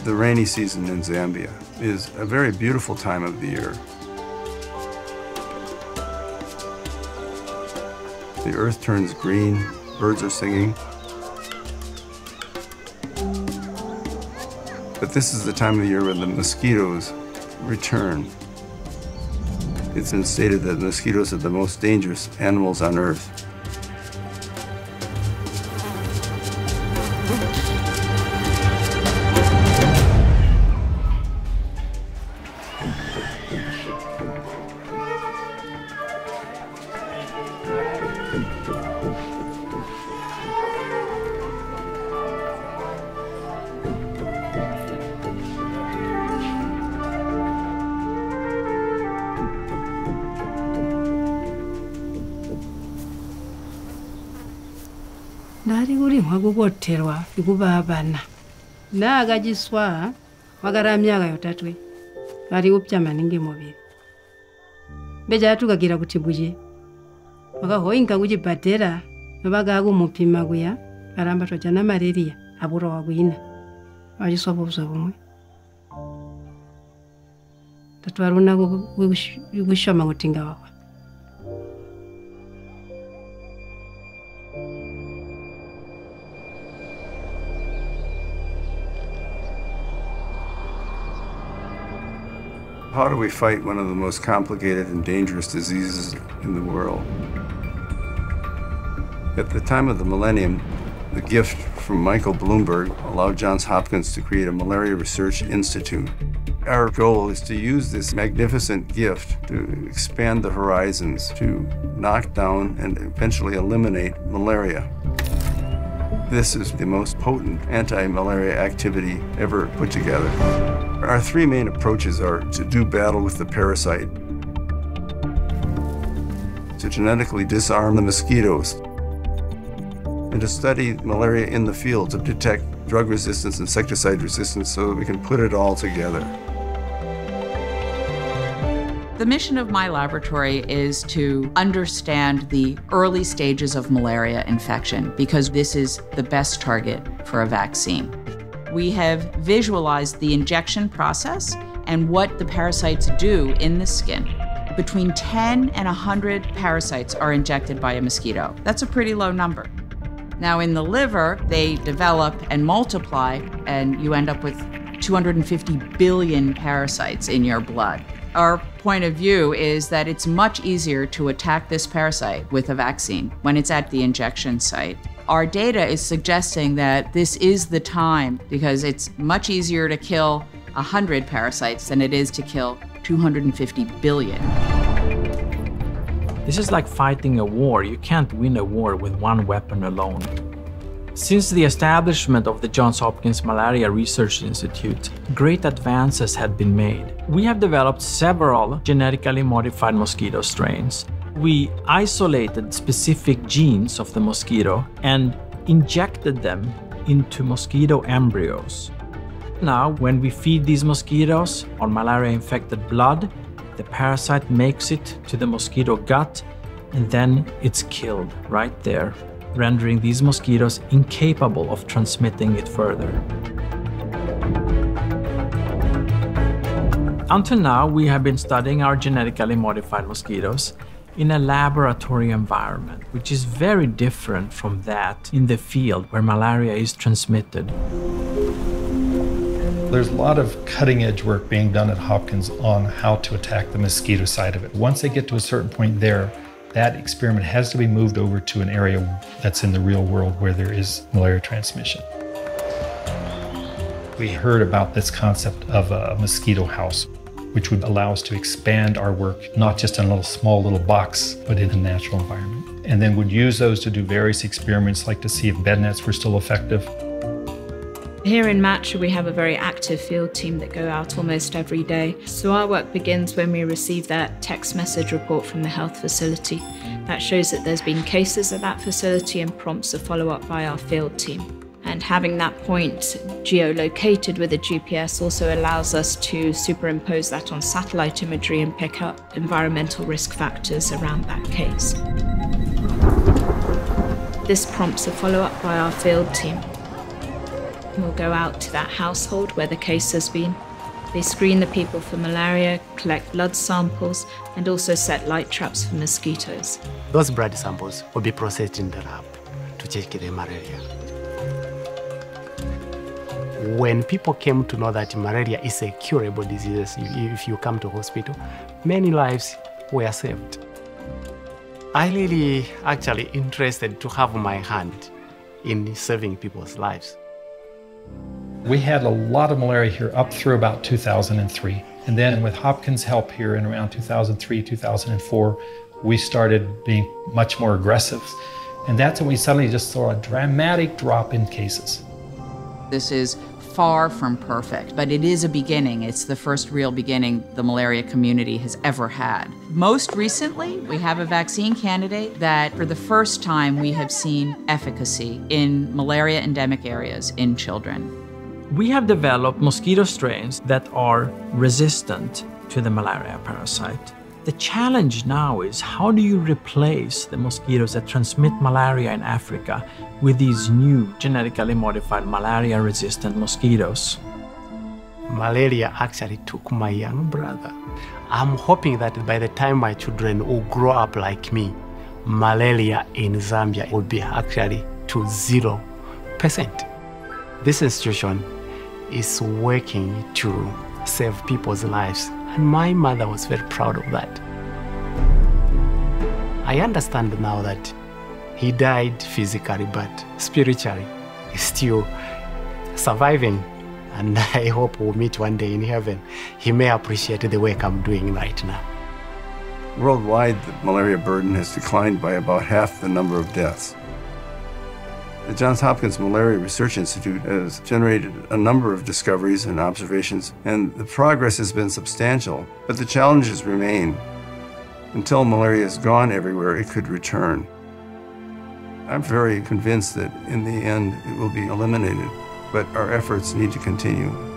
The rainy season in Zambia is a very beautiful time of the year. The earth turns green, birds are singing. But this is the time of the year when the mosquitoes return. It's been stated that mosquitoes are the most dangerous animals on earth. Ndari kuri mwakukoterwa ikuba abana nakachiswa wakara myaka yotatwe ari kupya maningi mubiri beja tukakira kuti buje wakahoinga kuchibhadhera vakakumupima kuya aramba twajana malaria apura wakuina vachiswa povuzwa vumwe tatwaruna kushoma kutinga wakwa. How do we fight one of the most complicated and dangerous diseases in the world? At the time of the millennium, the gift from Michael Bloomberg allowed Johns Hopkins to create a malaria research institute. Our goal is to use this magnificent gift to expand the horizons, to knock down and eventually eliminate malaria. This is the most potent anti-malaria activity ever put together. Our three main approaches are to do battle with the parasite, to genetically disarm the mosquitoes, and to study malaria in the field to detect drug resistance, insecticide resistance, so that we can put it all together. The mission of my laboratory is to understand the early stages of malaria infection because this is the best target for a vaccine. We have visualized the injection process and what the parasites do in the skin. Between 10 and 100 parasites are injected by a mosquito. That's a pretty low number. Now in the liver, they develop and multiply, and you end up with 250 billion parasites in your blood. Our point of view is that it's much easier to attack this parasite with a vaccine when it's at the injection site. Our data is suggesting that this is the time because it's much easier to kill 100 parasites than it is to kill 250 billion. This is like fighting a war. You can't win a war with one weapon alone. Since the establishment of the Johns Hopkins Malaria Research Institute, great advances have been made. We have developed several genetically modified mosquito strains. We isolated specific genes of the mosquito and injected them into mosquito embryos. Now, when we feed these mosquitoes on malaria-infected blood, the parasite makes it to the mosquito gut, and then it's killed right there, rendering these mosquitoes incapable of transmitting it further. Until now, we have been studying our genetically modified mosquitoes in a laboratory environment, which is very different from that in the field where malaria is transmitted. There's a lot of cutting-edge work being done at Hopkins on how to attack the mosquito side of it. Once they get to a certain point there, that experiment has to be moved over to an area that's in the real world where there is malaria transmission. We heard about this concept of a mosquito house, which would allow us to expand our work, not just in a small little box, but in a natural environment. And then would use those to do various experiments, like to see if bed nets were still effective. Here in Macha, we have a very active field team that go out almost every day. So our work begins when we receive that text message report from the health facility. That shows that there's been cases at that facility and prompts a follow-up by our field team. And having that point geolocated with a GPS also allows us to superimpose that on satellite imagery and pick up environmental risk factors around that case. This prompts a follow-up by our field team. will go out to that household where the case has been. They screen the people for malaria, collect blood samples, and also set light traps for mosquitoes. Those blood samples will be processed in the lab to check the malaria. When people came to know that malaria is a curable disease, if you come to hospital, many lives were saved. I really actually interested to have my hand in saving people's lives. We had a lot of malaria here up through about 2003. And then with Hopkins' help here in around 2003, 2004, we started being much more aggressive. And that's when we suddenly just saw a dramatic drop in cases. This is far from perfect, but it is a beginning. It's the first real beginning the malaria community has ever had. Most recently, we have a vaccine candidate that for the first time we have seen efficacy in malaria endemic areas in children. We have developed mosquito strains that are resistant to the malaria parasite. The challenge now is how do you replace the mosquitoes that transmit malaria in Africa with these new genetically modified malaria-resistant mosquitoes? Malaria actually took my young brother. I'm hoping that by the time my children will grow up like me, malaria in Zambia will be actually to 0%. This institution is working to save people's lives, and my mother was very proud of that. I understand now that he died physically, but spiritually he's still surviving, and I hope we'll meet one day in heaven. He may appreciate the work I'm doing right now. Worldwide, the malaria burden has declined by about half the number of deaths. The Johns Hopkins Malaria Research Institute has generated a number of discoveries and observations, and the progress has been substantial, but the challenges remain. Until malaria is gone everywhere, it could return. I'm very convinced that in the end it will be eliminated, but our efforts need to continue.